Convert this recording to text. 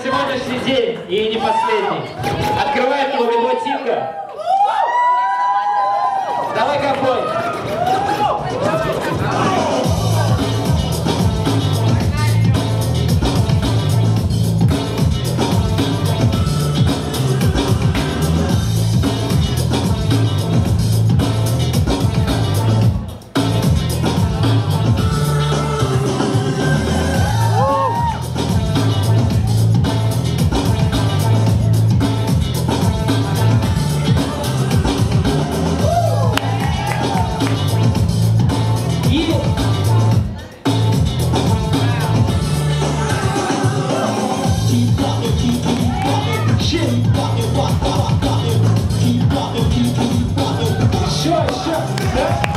сегодняшний день и не последний. Открывает его Медватинка. Давай, ковбой. Еще.